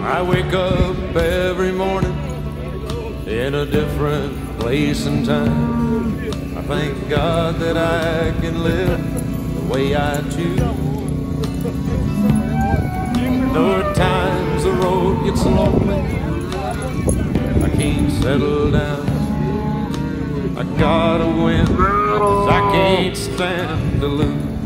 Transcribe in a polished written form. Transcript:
I wake up every morning in a different place and time. I thank God that I can live the way I choose. There are times the road gets lonely, I can't settle down. I gotta win, 'cause I can't stand to lose.